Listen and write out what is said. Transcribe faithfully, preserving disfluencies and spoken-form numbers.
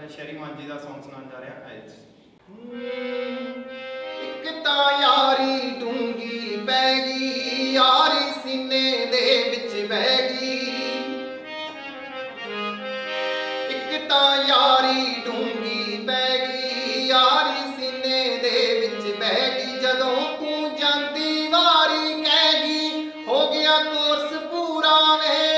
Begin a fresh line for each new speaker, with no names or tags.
मैं शहरी मांझी का सॉन्ग सुनाने जा रहा है।
एक तां यारी डूंगी पैगी, यारी सीने दे विच बह गई। एक तां यारी डूंगी पैगी, यारी सीने दे विच बह गई। जदों तू जांदी वारी कहगी, हो गया कोर्स पूरा वे